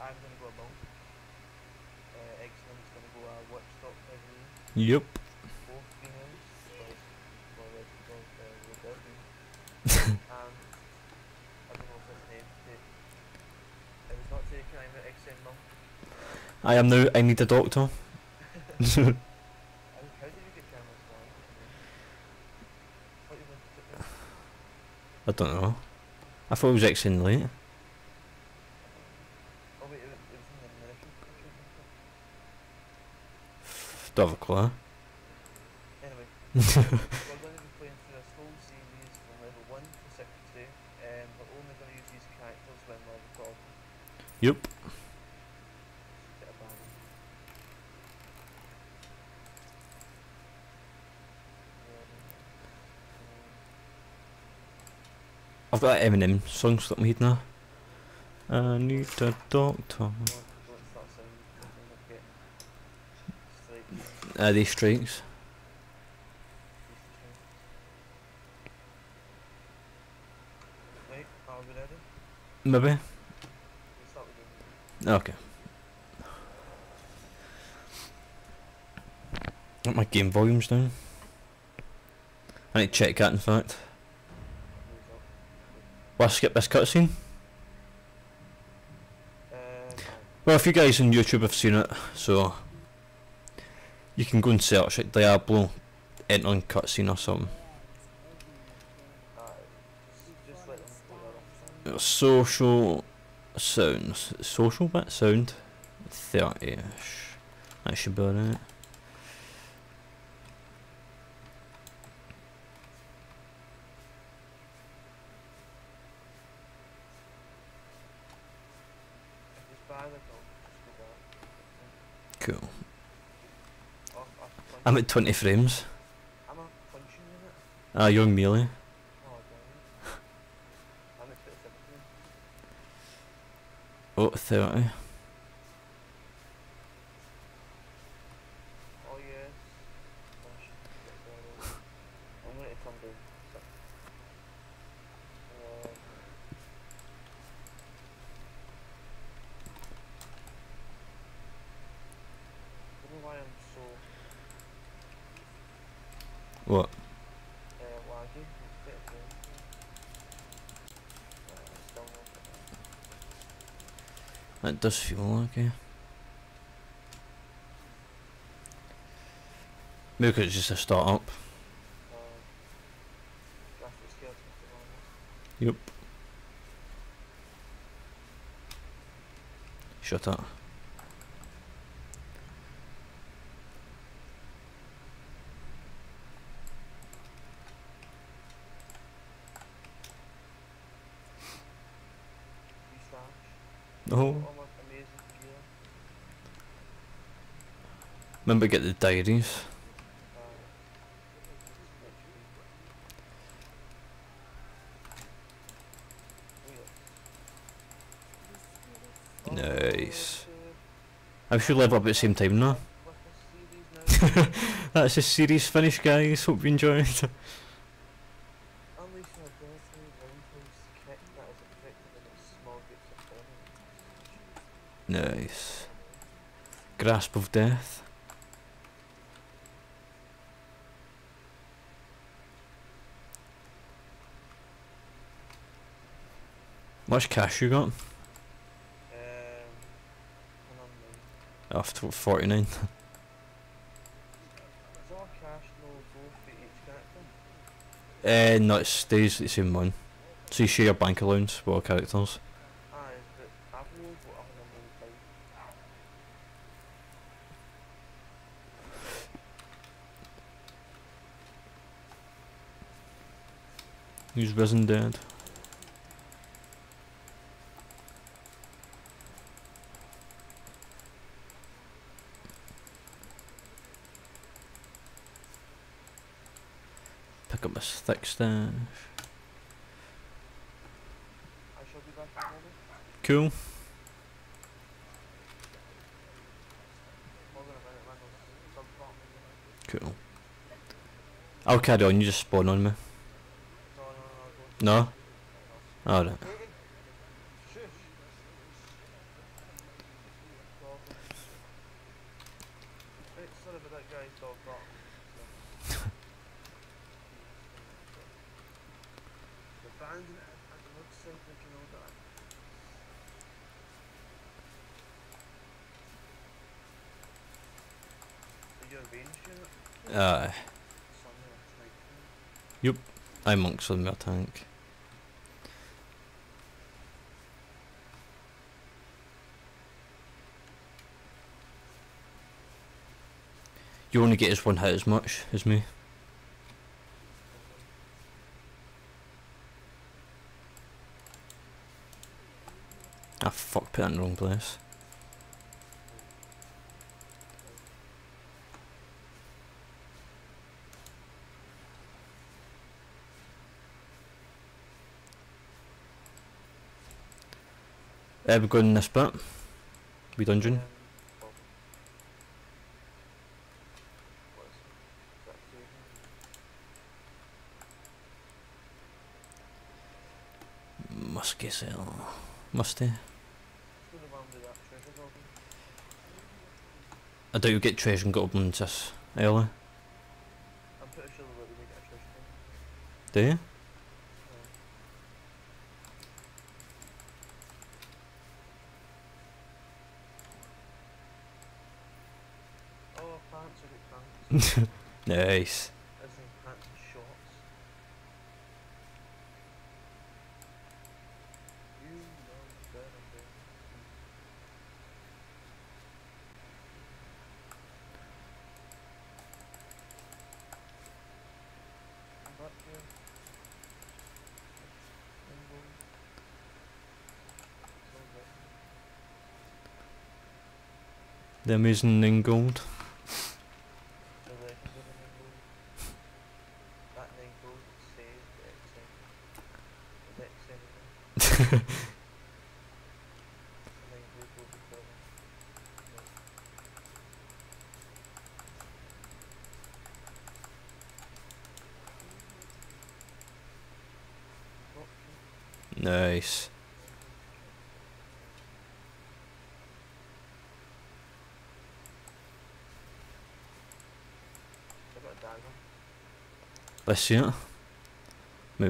I'm gonna go a monk. Excellent's gonna go a witch doctor. Yep. Both females because well, we're dirty. And I don't know if this name. It was not taken. I'm an excellent monk. I am now. I need a doctor. How did you get cameras on? What you want to put there? I don't know. I thought it was Exing late. Oh wait, it was in the initial picture. Don't have a clue. Anyway, we're going to be playing through this whole series from level 1 to 62, and we're only going to use these characters when we're recording. Yep. Get a balance. I've got that Eminem song stuck in my head now. I need a doctor. Don't start sounding like straight. These strikes. Right, are we ready? Maybe. We'll start with you. Okay. Got my game volumes down. I need to check that in fact. Will I skip this cutscene? Well, if you guys on YouTube have seen it, so you can go and search it, Diablo, entering cutscene or something. Just let them Social sounds. Social bit sound 30ish. That should be alright. Cool. I'm at 20 frames. I'm a punching unit. Ah, you're melee. Oh, damn. I'm at 27. Oh, 30. Oh, yes. I'm going to come down. I don't know why I'm so What? laggy. It's a bit of still not That does feel like it. Maybe because it's just a start up. graphics cards to be honest. Yep. Shut up. Oh. All my amazing gear. Remember to get the diaries. Nice. I should level up at the same time now. That's the series finished, guys. Hope you enjoyed. Nice. Grasp of death. Much cash you got? After 49. Is all cash no go for each character? No, it stays the same one. So you share your bank allowance with all characters. Aye, but I've no what I normally buy. Who's risen dead? Pick up this thick stash. I shall be back in a moment. Cool. More than a minute, man. There's some problem. Cool. I'll carry on, you just spawn on me. No, No? Alright. Shush. that guy's dog barking. The bandit at the motorcycle, you know that. Are you a range unit? Sunday or night? I'm monks on my tank. You only get as one hit as much as me. Ah fuck, put that in the wrong place. We're going in this bit. We dungeon. Musky cell. Musty. I doubt you'll get treasure and goblins this early. I'm pretty sure that we get a treasure thing. Do you? Oh, pants, I got pants. Nice. As in pants and shorts. You know better than I'm back here. Rainbow. So good. The amazing in gold. So they can do the rainbow. That rainbow saves the XM. The XM. The rainbow will be falling. No. Nice. I got a dagger. Let's see it. Maybe.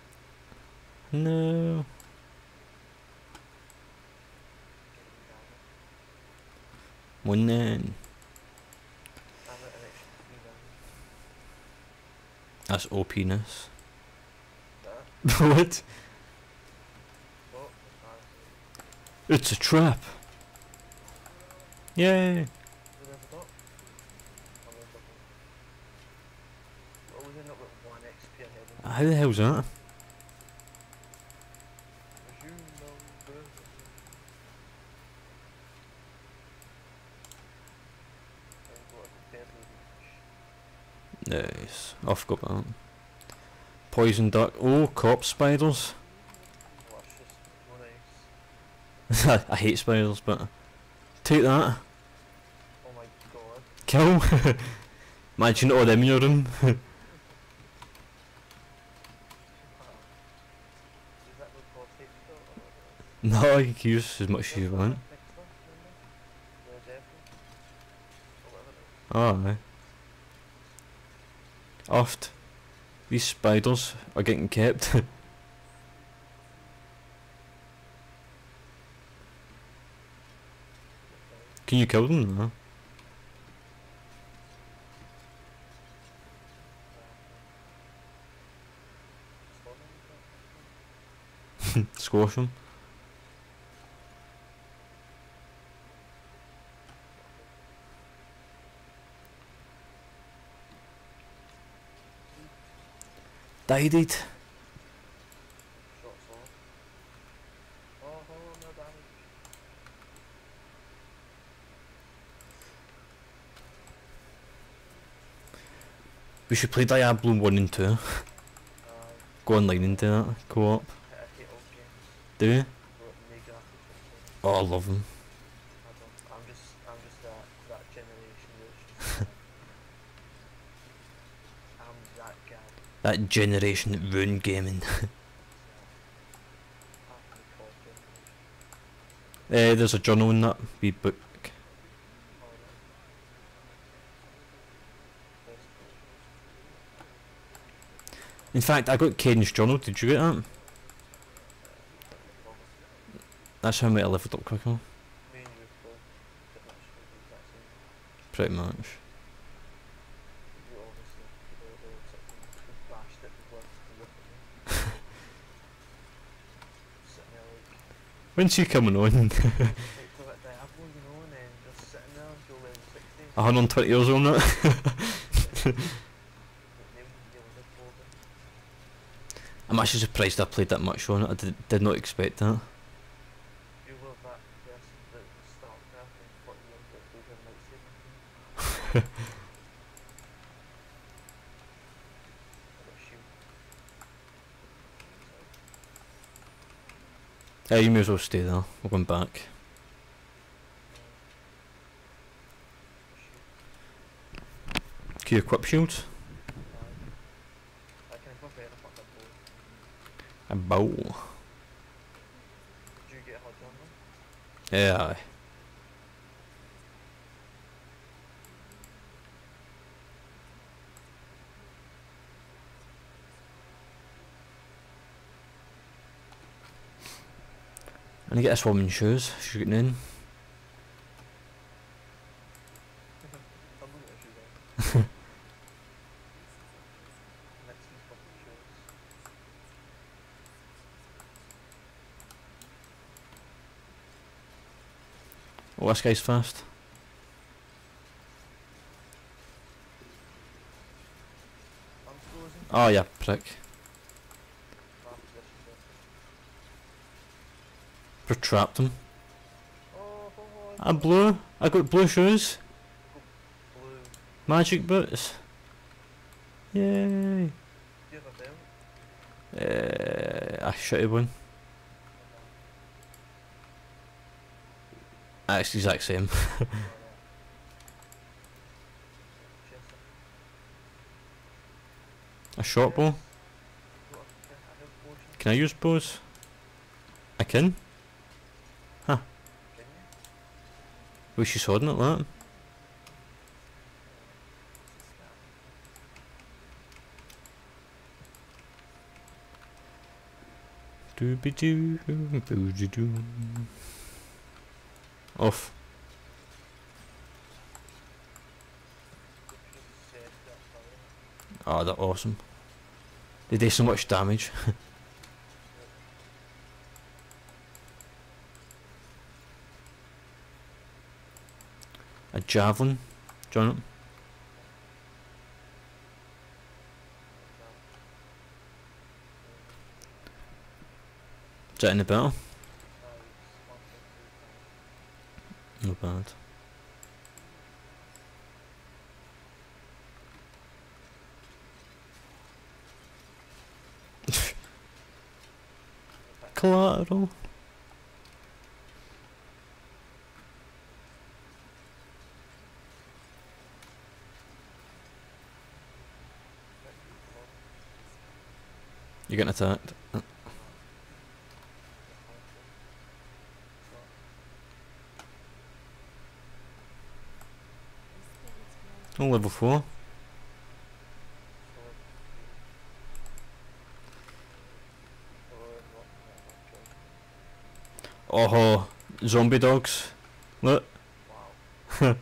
No. One then. I got an extra 3 That's OP-ness. That? What? What? It's a trap. Yay. Did I forgot? What was it not with 1 XP ahead of me? How the hell's that? As you know better. And what a deadly reach. Nice. I forgot about that. Poison duck. Oh, corpse spiders. Oh, that's just no nice. I hate spiders, but take that. Oh my god. Kill. Imagine all them in your room. Is that what called Hitler or No, you can use as much as you want. The devil? Or whatever it is. Oh, aye. Oft. These spiders are getting kept. Can you kill them? No. Squash them. Died it. Shots off. Oh, no damage. We should play Diablo 1 and 2. Go online and do that. Co-op. I hate old games. Do you? But new graphics and stuff. Oh, I love them. I don't. I'm just that generation that's just I'm that guy. That generation that ruined gaming. Half the COD generation. There's a journal in that wee book. Oh, In fact, I got Caden's journal. Did you get that? That's how I might have leveled up quicker. Me and you both pretty much do the exact same. Pretty much. You obviously the second bashed it with words to look at me. Sitting there like When's he coming on? go at Diablo, you know, and then just sitting there until level 60. 120 years on it. I'm actually surprised I played that much on it. I did not expect that. You love that person that StarCraft and 40 years that goes in lightsaber. I got a shield. Yeah, you may as well stay there. We're going back. Can you equip shields? I can equip it and I fuck up bow. A bow. Did you get a hot jump though? Yeah. Aye. And I get this woman's shoes. She's getting in. I'm looking at you there. Next week's fucking shows. Oh, this guy's fast. I'm frozen. Oh yeah, prick. My position there. Just trapped him. Oh, I blue. I got blue shoes. blue. Magic boots. Yay. Do you have a belt? A shitty one. It's the exact same. A short bow. Can I use bows? I can. Huh. Was she swording at that? Dooby doo, boozy doo. Off. Oh, they're awesome. They do so much damage. A javelin. Join it. Is that any better? Not bad. Collateral. You're getting attacked. Oh, level 4. Oh, zombie dogs. Look. Wow.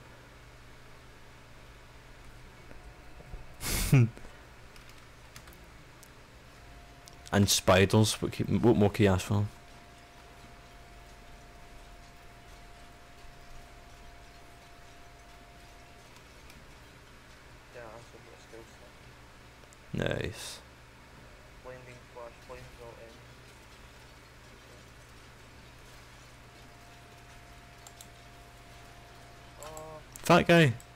And spiders. What more can you ask for? Yeah, that's a bit of skill set. Nice. Blinding flash, blind out in. Oh, Fat guy.